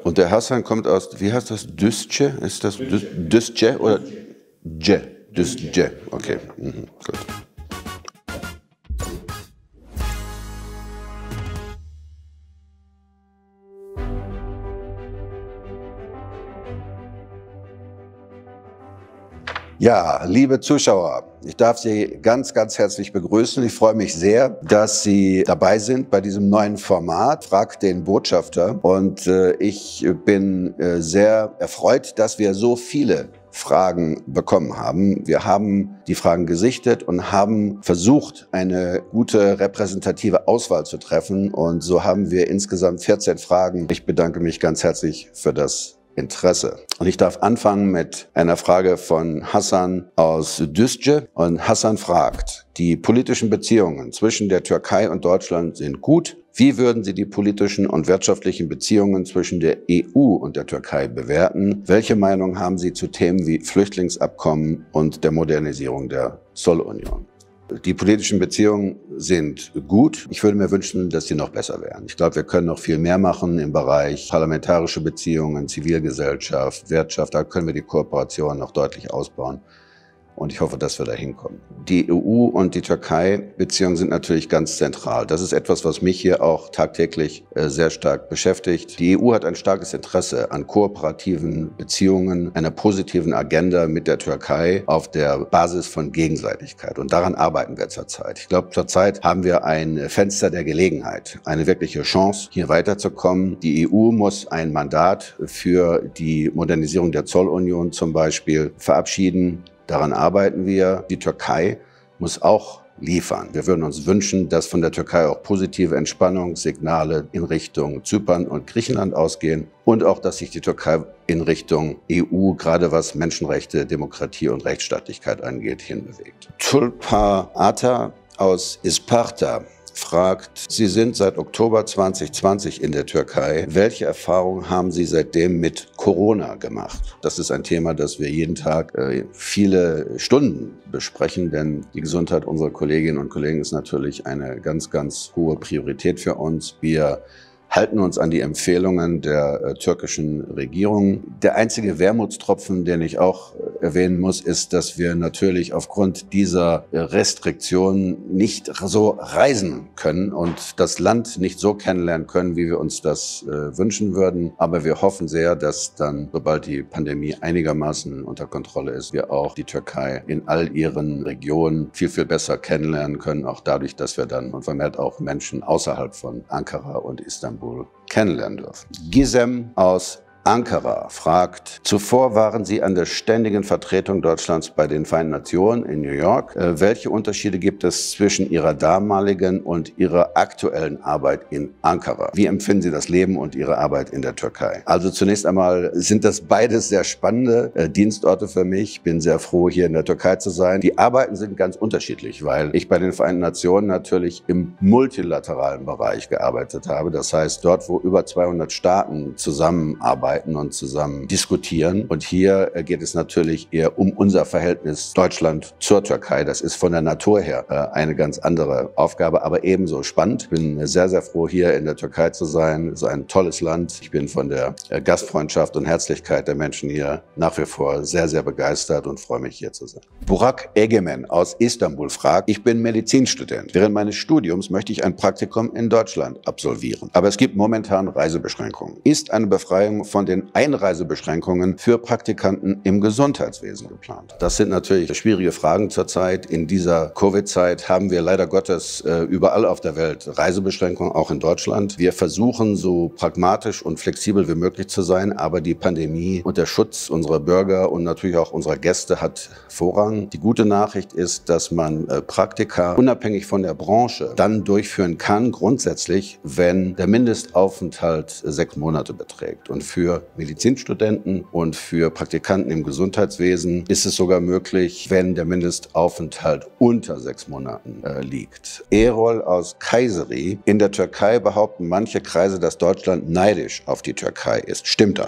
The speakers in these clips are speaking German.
Und der Hasan kommt aus, wie heißt das, Düzce? Ist das Düzce oder Düzce, okay, gut. Ja, liebe Zuschauer, ich darf Sie ganz, ganz herzlich begrüßen. Ich freue mich sehr, dass Sie dabei sind bei diesem neuen Format, Frag den Botschafter. Und ich bin sehr erfreut, dass wir so viele Fragen bekommen haben. Wir haben die Fragen gesichtet und haben versucht, eine gute repräsentative Auswahl zu treffen. Und so haben wir insgesamt 14 Fragen. Ich bedanke mich ganz herzlich für das Interesse. Und ich darf anfangen mit einer Frage von Hasan aus Düzce. Und Hasan fragt: Die politischen Beziehungen zwischen der Türkei und Deutschland sind gut. Wie würden Sie die politischen und wirtschaftlichen Beziehungen zwischen der EU und der Türkei bewerten? Welche Meinung haben Sie zu Themen wie Flüchtlingsabkommen und der Modernisierung der Zollunion? Die politischen Beziehungen sind gut. Ich würde mir wünschen, dass sie noch besser wären. Ich glaube, wir können noch viel mehr machen im Bereich parlamentarische Beziehungen, Zivilgesellschaft, Wirtschaft. Da können wir die Kooperation noch deutlich ausbauen. Und ich hoffe, dass wir da hinkommen. Die EU und die Türkei-Beziehungen sind natürlich ganz zentral. Das ist etwas, was mich hier auch tagtäglich sehr stark beschäftigt. Die EU hat ein starkes Interesse an kooperativen Beziehungen, einer positiven Agenda mit der Türkei auf der Basis von Gegenseitigkeit. Und daran arbeiten wir zurzeit. Ich glaube, zurzeit haben wir ein Fenster der Gelegenheit, eine wirkliche Chance, hier weiterzukommen. Die EU muss ein Mandat für die Modernisierung der Zollunion zum Beispiel verabschieden. Daran arbeiten wir. Die Türkei muss auch liefern. Wir würden uns wünschen, dass von der Türkei auch positive Entspannungssignale in Richtung Zypern und Griechenland ausgehen und auch, dass sich die Türkei in Richtung EU, gerade was Menschenrechte, Demokratie und Rechtsstaatlichkeit angeht, hinbewegt. Tulpa Ata aus Isparta fragt: Sie sind seit Oktober 2020 in der Türkei. Welche Erfahrungen haben Sie seitdem mit Corona gemacht? Das ist ein Thema, das wir jeden Tag viele Stunden besprechen, denn die Gesundheit unserer Kolleginnen und Kollegen ist natürlich eine ganz, ganz hohe Priorität für uns. Wir halten uns an die Empfehlungen der türkischen Regierung. Der einzige Wermutstropfen, den ich auch erwähnen muss, ist, dass wir natürlich aufgrund dieser Restriktionen nicht so reisen können und das Land nicht so kennenlernen können, wie wir uns das wünschen würden. Aber wir hoffen sehr, dass dann, sobald die Pandemie einigermaßen unter Kontrolle ist, wir auch die Türkei in all ihren Regionen viel, viel besser kennenlernen können. Auch dadurch, dass wir dann und vermehrt auch Menschen außerhalb von Ankara und Istanbul kennenlernen dürfen. Gizem aus Ankara fragt: Zuvor waren Sie an der ständigen Vertretung Deutschlands bei den Vereinten Nationen in New York. Welche Unterschiede gibt es zwischen Ihrer damaligen und Ihrer aktuellen Arbeit in Ankara? Wie empfinden Sie das Leben und Ihre Arbeit in der Türkei? Also zunächst einmal sind das beides sehr spannende Dienstorte für mich. Ich bin sehr froh, hier in der Türkei zu sein. Die Arbeiten sind ganz unterschiedlich, weil ich bei den Vereinten Nationen natürlich im multilateralen Bereich gearbeitet habe. Das heißt, dort, wo über 200 Staaten zusammenarbeiten und zusammen diskutieren. Und hier geht es natürlich eher um unser Verhältnis Deutschland zur Türkei. Das ist von der Natur her eine ganz andere Aufgabe, aber ebenso spannend. Ich bin sehr, sehr froh, hier in der Türkei zu sein. Es ist ein tolles Land. Ich bin von der Gastfreundschaft und Herzlichkeit der Menschen hier nach wie vor sehr, sehr begeistert und freue mich, hier zu sein. Burak Egemen aus Istanbul fragt: Ich bin Medizinstudent. Während meines Studiums möchte ich ein Praktikum in Deutschland absolvieren. Aber es gibt momentan Reisebeschränkungen. Ist eine Befreiung von den Einreisebeschränkungen für Praktikanten im Gesundheitswesen geplant? Das sind natürlich schwierige Fragen zurzeit. In dieser Covid-Zeit haben wir leider Gottes überall auf der Welt Reisebeschränkungen, auch in Deutschland. Wir versuchen, so pragmatisch und flexibel wie möglich zu sein, aber die Pandemie und der Schutz unserer Bürger und natürlich auch unserer Gäste hat Vorrang. Die gute Nachricht ist, dass man Praktika unabhängig von der Branche dann durchführen kann, grundsätzlich, wenn der Mindestaufenthalt 6 Monate beträgt. Und für Medizinstudenten und für Praktikanten im Gesundheitswesen ist es sogar möglich, wenn der Mindestaufenthalt unter 6 Monaten liegt. Erol aus Kayseri: In der Türkei behaupten manche Kreise, dass Deutschland neidisch auf die Türkei ist. Stimmt das?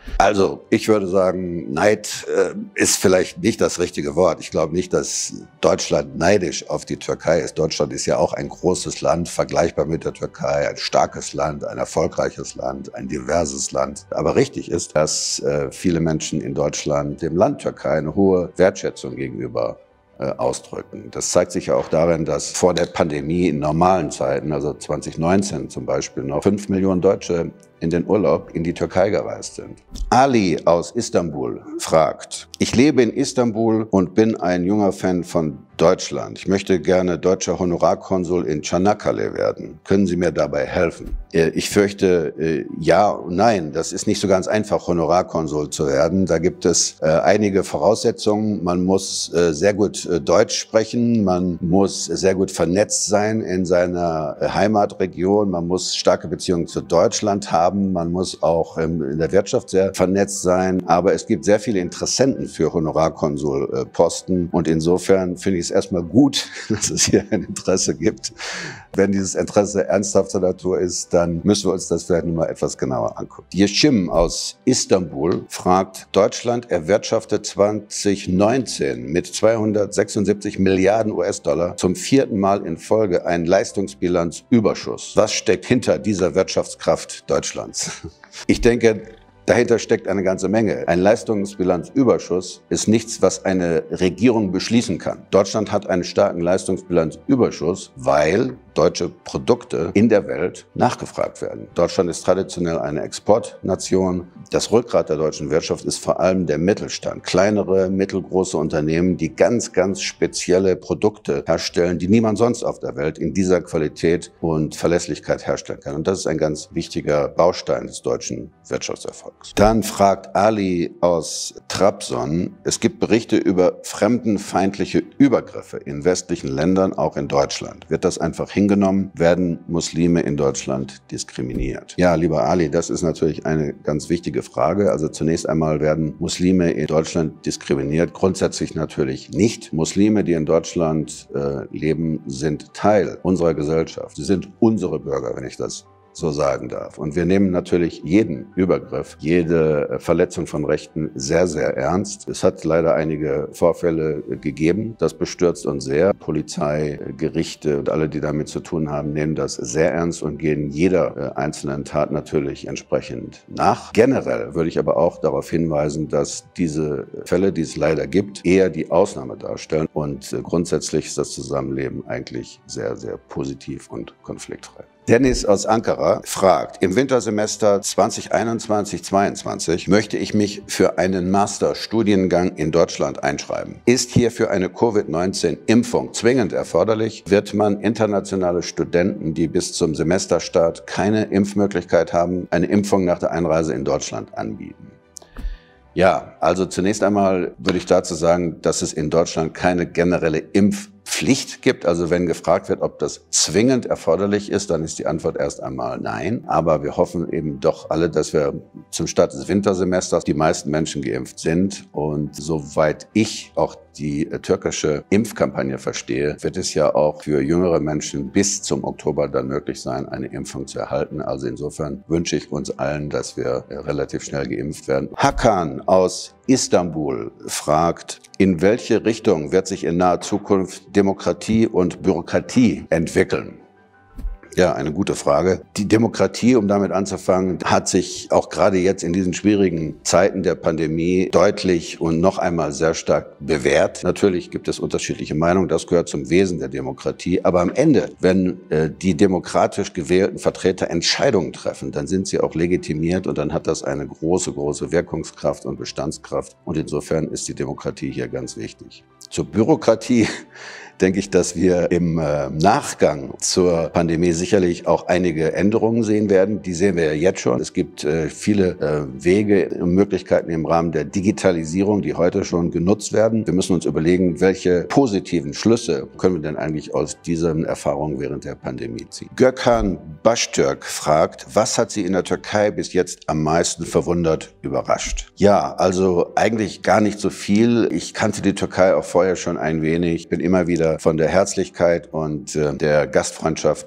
Also, ich würde sagen, Neid ist vielleicht nicht das richtige Wort. Ich glaube nicht, dass Deutschland neidisch auf die Türkei ist. Deutschland ist ja auch ein großes Land, vergleichbar mit der Türkei, ein starkes Land, ein erfolgreiches Land, ein diverses Land. Aber richtig ist, dass viele Menschen in Deutschland dem Land Türkei eine hohe Wertschätzung gegenüber ausdrücken. Das zeigt sich ja auch darin, dass vor der Pandemie in normalen Zeiten, also 2019 zum Beispiel, noch 5 Millionen Deutsche in den Urlaub in die Türkei gereist sind. Ali aus Istanbul fragt: Ich lebe in Istanbul und bin ein junger Fan von Deutschland. Ich möchte gerne deutscher Honorarkonsul in Çanakkale werden. Können Sie mir dabei helfen? Ich fürchte, ja und nein. Das ist nicht so ganz einfach, Honorarkonsul zu werden. Da gibt es einige Voraussetzungen. Man muss sehr gut Deutsch sprechen. Man muss sehr gut vernetzt sein in seiner Heimatregion. Man muss starke Beziehungen zu Deutschland haben. Man muss auch in der Wirtschaft sehr vernetzt sein. Aber es gibt sehr viele Interessenten für Honorarkonsulposten. Und insofern finde ich es erstmal gut, dass es hier ein Interesse gibt. Wenn dieses Interesse ernsthafter Natur ist, dann müssen wir uns das vielleicht noch mal etwas genauer angucken. Yeşim aus Istanbul fragt: Deutschland erwirtschaftet 2019 mit 276 Milliarden US-Dollar zum 4. Mal in Folge einen Leistungsbilanzüberschuss. Was steckt hinter dieser Wirtschaftskraft Deutschlands? Ich denke, dahinter steckt eine ganze Menge. Ein Leistungsbilanzüberschuss ist nichts, was eine Regierung beschließen kann. Deutschland hat einen starken Leistungsbilanzüberschuss, weil deutsche Produkte in der Welt nachgefragt werden. Deutschland ist traditionell eine Exportnation. Das Rückgrat der deutschen Wirtschaft ist vor allem der Mittelstand. Kleinere, mittelgroße Unternehmen, die ganz, ganz spezielle Produkte herstellen, die niemand sonst auf der Welt in dieser Qualität und Verlässlichkeit herstellen kann. Und das ist ein ganz wichtiger Baustein des deutschen Wirtschaftserfolgs. Dann fragt Ali aus Trabzon: Es gibt Berichte über fremdenfeindliche Übergriffe in westlichen Ländern, auch in Deutschland. Wird das einfach hingenommen? Werden Muslime in Deutschland diskriminiert? Ja, lieber Ali, das ist natürlich eine ganz wichtige Frage. Also zunächst einmal werden Muslime in Deutschland diskriminiert. Grundsätzlich natürlich nicht. Muslime, die in Deutschland leben, sind Teil unserer Gesellschaft. Sie sind unsere Bürger, wenn ich das so sagen darf. Und wir nehmen natürlich jeden Übergriff, jede Verletzung von Rechten sehr, sehr ernst. Es hat leider einige Vorfälle gegeben. Das bestürzt uns sehr. Polizei, Gerichte und alle, die damit zu tun haben, nehmen das sehr ernst und gehen jeder einzelnen Tat natürlich entsprechend nach. Generell würde ich aber auch darauf hinweisen, dass diese Fälle, die es leider gibt, eher die Ausnahme darstellen. Und grundsätzlich ist das Zusammenleben eigentlich sehr, sehr positiv und konfliktfrei. Dennis aus Ankara fragt: Im Wintersemester 2021/22 möchte ich mich für einen Masterstudiengang in Deutschland einschreiben. Ist hierfür eine Covid-19-Impfung zwingend erforderlich? Wird man internationale Studenten, die bis zum Semesterstart keine Impfmöglichkeit haben, eine Impfung nach der Einreise in Deutschland anbieten? Ja, also zunächst einmal würde ich dazu sagen, dass es in Deutschland keine generelle Impfpflicht gibt. Also wenn gefragt wird, ob das zwingend erforderlich ist, dann ist die Antwort erst einmal nein. Aber wir hoffen eben doch alle, dass wir zum Start des Wintersemesters die meisten Menschen geimpft sind. Und soweit ich auch die türkische Impfkampagne verstehe, wird es ja auch für jüngere Menschen bis zum Oktober dann möglich sein, eine Impfung zu erhalten. Also insofern wünsche ich uns allen, dass wir relativ schnell geimpft werden. Hakan aus Istanbul fragt: In welche Richtung wird sich in naher Zukunft Demokratie und Bürokratie entwickeln? Ja, eine gute Frage. Die Demokratie, um damit anzufangen, hat sich auch gerade jetzt in diesen schwierigen Zeiten der Pandemie deutlich und noch einmal sehr stark bewährt. Natürlich gibt es unterschiedliche Meinungen, das gehört zum Wesen der Demokratie. Aber am Ende, wenn die demokratisch gewählten Vertreter Entscheidungen treffen, dann sind sie auch legitimiert und dann hat das eine große, große Wirkungskraft und Bestandskraft. Und insofern ist die Demokratie hier ganz wichtig. Zur Bürokratie denke ich, dass wir im Nachgang zur Pandemie sicherlich auch einige Änderungen sehen werden. Die sehen wir ja jetzt schon. Es gibt viele Wege und Möglichkeiten im Rahmen der Digitalisierung, die heute schon genutzt werden. Wir müssen uns überlegen, welche positiven Schlüsse können wir denn eigentlich aus diesen Erfahrungen während der Pandemie ziehen. Gökhan Baştürk fragt: Was hat Sie in der Türkei bis jetzt am meisten verwundert, überrascht? Ja, also eigentlich gar nicht so viel. Ich kannte die Türkei auch vorher schon ein wenig. Ich bin immer wieder von der Herzlichkeit und der Gastfreundschaft der Menschen in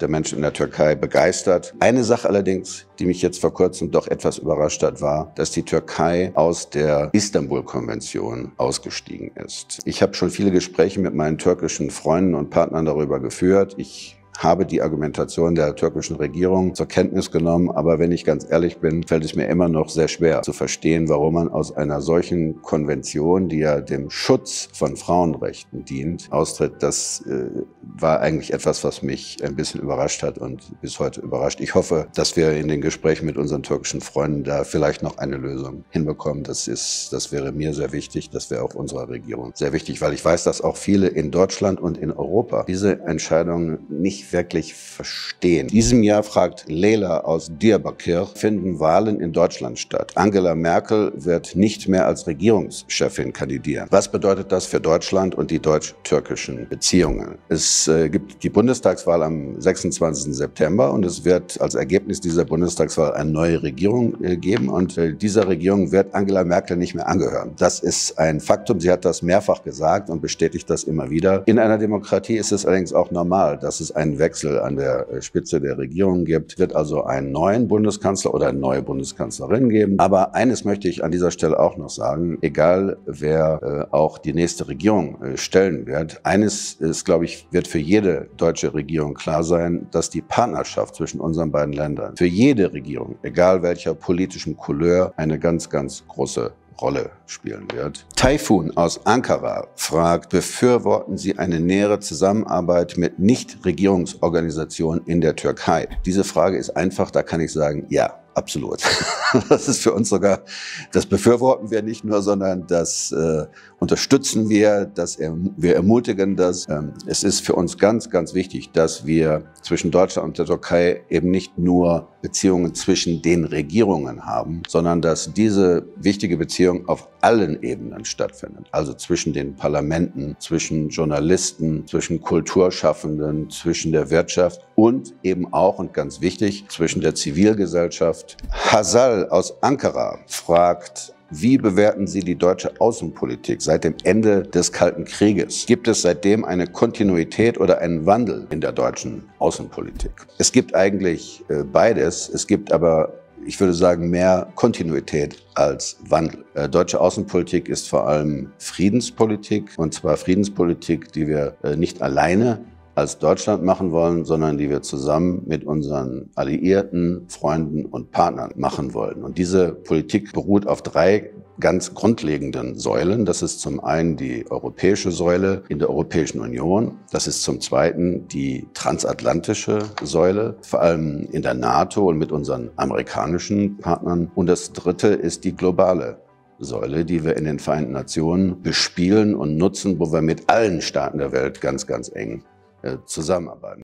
der Türkei begeistert. Eine Sache allerdings, die mich jetzt vor kurzem doch etwas überrascht hat, war, dass die Türkei aus der Istanbul-Konvention ausgestiegen ist. Ich habe schon viele Gespräche mit meinen türkischen Freunden und Partnern darüber geführt. Ich habe die Argumentation der türkischen Regierung zur Kenntnis genommen, aber wenn ich ganz ehrlich bin, fällt es mir immer noch sehr schwer zu verstehen, warum man aus einer solchen Konvention, die ja dem Schutz von Frauenrechten dient, austritt. Das war eigentlich etwas, was mich ein bisschen überrascht hat und bis heute überrascht. Ich hoffe, dass wir in den Gesprächen mit unseren türkischen Freunden da vielleicht noch eine Lösung hinbekommen. Das wäre mir sehr wichtig, das wäre auch unserer Regierung sehr wichtig, weil ich weiß, dass auch viele in Deutschland und in Europa diese Entscheidung nicht wirklich verstehen. In diesem Jahr, fragt Leila aus Diyarbakır, finden Wahlen in Deutschland statt. Angela Merkel wird nicht mehr als Regierungschefin kandidieren. Was bedeutet das für Deutschland und die deutsch-türkischen Beziehungen? Es gibt die Bundestagswahl am 26. September und es wird als Ergebnis dieser Bundestagswahl eine neue Regierung geben und dieser Regierung wird Angela Merkel nicht mehr angehören. Das ist ein Faktum. Sie hat das mehrfach gesagt und bestätigt das immer wieder. In einer Demokratie ist es allerdings auch normal, dass es einen Wechsel an der Spitze der Regierung gibt. Es wird also einen neuen Bundeskanzler oder eine neue Bundeskanzlerin geben. Aber eines möchte ich an dieser Stelle auch noch sagen, egal wer auch die nächste Regierung stellen wird, eines ist, glaube ich, wird für jede deutsche Regierung klar sein, dass die Partnerschaft zwischen unseren beiden Ländern für jede Regierung, egal welcher politischen Couleur, eine ganz, ganz große Rolle spielen wird. Tayfun aus Ankara fragt, befürworten Sie eine nähere Zusammenarbeit mit Nichtregierungsorganisationen in der Türkei? Diese Frage ist einfach, da kann ich sagen, ja. Absolut. Das ist für uns sogar, das befürworten wir nicht nur, sondern das unterstützen wir, wir ermutigen das. Es ist für uns ganz, ganz wichtig, dass wir zwischen Deutschland und der Türkei eben nicht nur Beziehungen zwischen den Regierungen haben, sondern dass diese wichtige Beziehung auf allen Ebenen stattfindet. Also zwischen den Parlamenten, zwischen Journalisten, zwischen Kulturschaffenden, zwischen der Wirtschaft und eben auch, und ganz wichtig, zwischen der Zivilgesellschaft. Hasal aus Ankara fragt, wie bewerten Sie die deutsche Außenpolitik seit dem Ende des Kalten Krieges? Gibt es seitdem eine Kontinuität oder einen Wandel in der deutschen Außenpolitik? Es gibt eigentlich beides. Es gibt aber, ich würde sagen, mehr Kontinuität als Wandel. Deutsche Außenpolitik ist vor allem Friedenspolitik, und zwar Friedenspolitik, die wir nicht alleine als Deutschland machen wollen, sondern die wir zusammen mit unseren Alliierten, Freunden und Partnern machen wollen. Und diese Politik beruht auf drei ganz grundlegenden Säulen. Das ist zum einen die europäische Säule in der Europäischen Union. Das ist zum zweiten die transatlantische Säule, vor allem in der NATO und mit unseren amerikanischen Partnern. Und das dritte ist die globale Säule, die wir in den Vereinten Nationen bespielen und nutzen, wo wir mit allen Staaten der Welt ganz, ganz eng zusammenarbeiten.